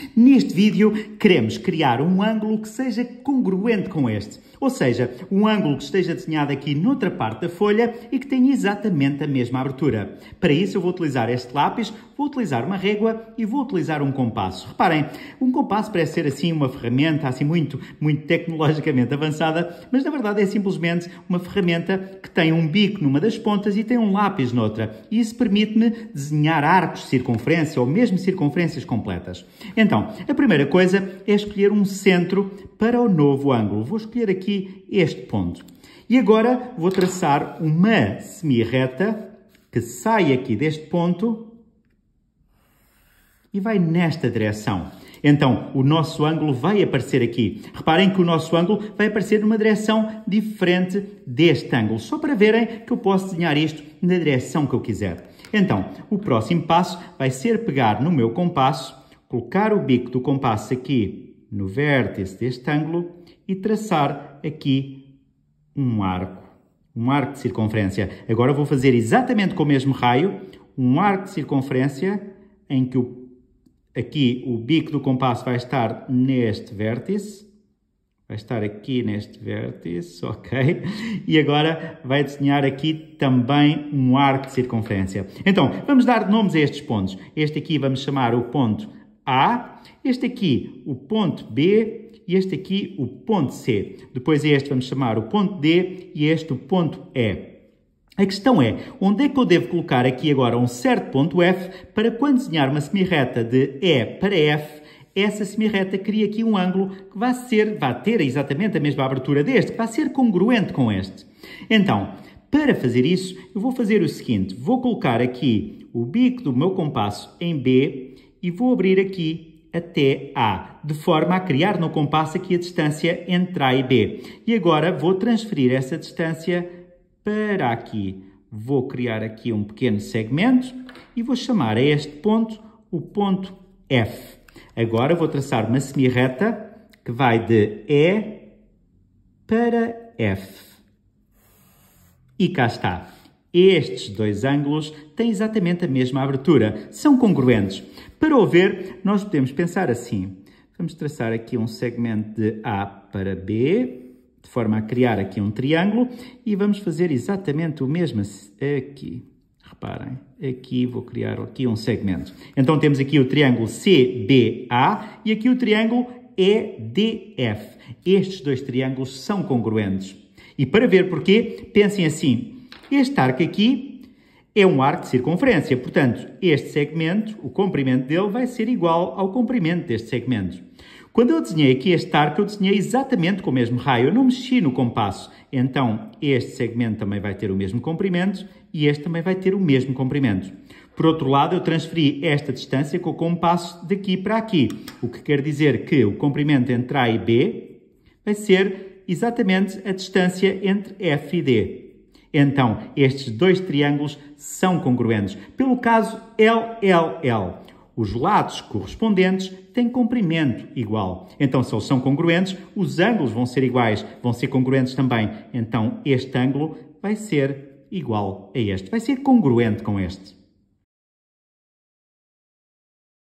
Neste vídeo, queremos criar um ângulo que seja congruente com este. Ou seja, um ângulo que esteja desenhado aqui noutra parte da folha e que tenha exatamente a mesma abertura. Para isso, eu vou utilizar este lápis, vou utilizar uma régua e vou utilizar um compasso. Reparem, um compasso parece ser assim uma ferramenta assim muito tecnologicamente avançada, mas na verdade é simplesmente uma ferramenta que tem um bico numa das pontas e tem um lápis noutra. E isso permite-me desenhar arcos de circunferência ou mesmo circunferências completas. Então, a primeira coisa é escolher um centro para o novo ângulo. Vou escolher aqui este ponto. E agora vou traçar uma semi-reta que sai aqui deste ponto e vai nesta direção. Então, o nosso ângulo vai aparecer aqui. Reparem que o nosso ângulo vai aparecer numa direção diferente deste ângulo. Só para verem que eu posso desenhar isto na direção que eu quiser. Então, o próximo passo vai ser pegar no meu compasso, colocar o bico do compasso aqui no vértice deste ângulo e traçar aqui um arco de circunferência. Agora vou fazer exatamente com o mesmo raio, um arco de circunferência em que aqui o bico do compasso vai estar neste vértice, vai estar aqui neste vértice, ok? E agora vai desenhar aqui também um arco de circunferência. Então, vamos dar nomes a estes pontos. Este aqui vamos chamar o ponto A, este aqui o ponto B e este aqui o ponto C. Depois este vamos chamar o ponto D e este o ponto E. A questão é, onde é que eu devo colocar aqui agora um certo ponto F para quando desenhar uma semirreta de E para F, essa semirreta cria aqui um ângulo que vai ter exatamente a mesma abertura deste, que vai ser congruente com este. Então, para fazer isso, eu vou fazer o seguinte, vou colocar aqui o bico do meu compasso em B e vou abrir aqui até A, de forma a criar no compasso aqui a distância entre A e B. E agora vou transferir essa distância para aqui. Vou criar aqui um pequeno segmento e vou chamar a este ponto o ponto F. Agora vou traçar uma semirreta que vai de E para F. E cá está. Estes dois ângulos têm exatamente a mesma abertura, são congruentes. Para o ver, nós podemos pensar assim. Vamos traçar aqui um segmento de A para B, de forma a criar aqui um triângulo, e vamos fazer exatamente o mesmo aqui. Reparem, aqui vou criar aqui um segmento. Então temos aqui o triângulo CBA e aqui o triângulo EDF. Estes dois triângulos são congruentes. E para ver porquê, pensem assim. Este arco aqui é um arco de circunferência, portanto, este segmento, o comprimento dele, vai ser igual ao comprimento deste segmento. Quando eu desenhei aqui este arco, eu desenhei exatamente com o mesmo raio, eu não mexi no compasso. Então, este segmento também vai ter o mesmo comprimento e este também vai ter o mesmo comprimento. Por outro lado, eu transferi esta distância com o compasso daqui para aqui, o que quer dizer que o comprimento entre A e B vai ser exatamente a distância entre F e D. Então, estes dois triângulos são congruentes. Pelo caso LLL, os lados correspondentes têm comprimento igual. Então, se eles são congruentes, os ângulos vão ser iguais, vão ser congruentes também. Então, este ângulo vai ser igual a este, vai ser congruente com este.